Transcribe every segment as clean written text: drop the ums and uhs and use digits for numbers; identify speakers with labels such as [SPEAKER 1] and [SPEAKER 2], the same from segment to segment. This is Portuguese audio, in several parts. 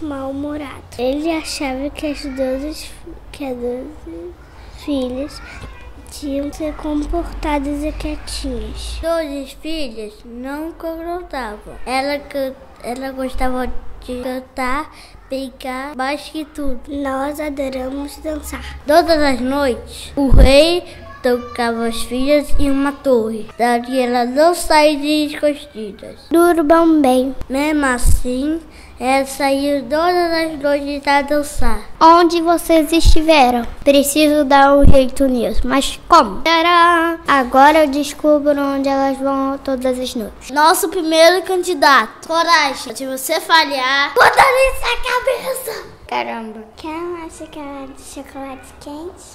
[SPEAKER 1] mal-humorado. Ele achava que as 12 filhas tinham que ser comportadas e quietinhas.
[SPEAKER 2] 12 filhas não cantavam. Ela gostava de cantar, brincar, mais que tudo.
[SPEAKER 1] Nós adoramos dançar.
[SPEAKER 2] Todas as noites, o rei tocava as filhas em uma torre, para que elas não saíssem escondidas.
[SPEAKER 1] Durmam bem.
[SPEAKER 2] Mesmo assim, elas saíam todas as noites para dançar.
[SPEAKER 1] Onde vocês estiveram? Preciso dar um jeito nisso. Mas como? Tcharam! Agora eu descubro onde elas vão todas as noites.
[SPEAKER 2] Nosso primeiro candidato. Coragem. Se você falhar,
[SPEAKER 1] bota nisso a cabeça! Caramba. Quer mais chocolate quente?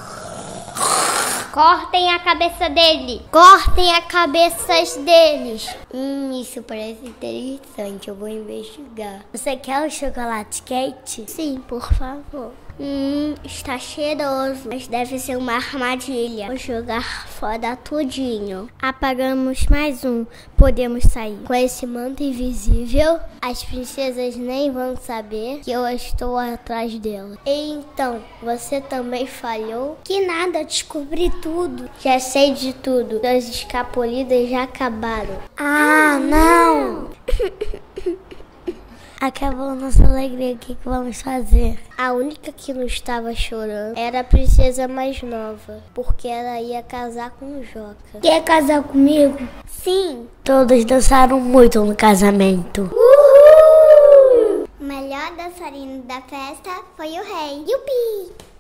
[SPEAKER 1] Cortem a cabeça dele. Cortem as cabeças deles. Isso parece interessante. Eu vou investigar.
[SPEAKER 2] Você quer um chocolate quente?
[SPEAKER 1] Sim, por favor. Está cheiroso, mas deve ser uma armadilha. Vou jogar fora tudinho. Apagamos mais um. Podemos sair. Com esse manto invisível, as princesas nem vão saber que eu estou atrás dela. Então, você também falhou? Que nada, descobri tudo. Já sei de tudo. As escapulidas já acabaram.
[SPEAKER 2] Ah, não! Acabou nossa alegria, o que vamos fazer?
[SPEAKER 1] A única que não estava chorando era a princesa mais nova, porque ela ia casar com o Joca.
[SPEAKER 2] Quer casar comigo?
[SPEAKER 1] Sim!
[SPEAKER 2] Todos dançaram muito no casamento.
[SPEAKER 1] O melhor dançarino da festa foi o rei. Yupi!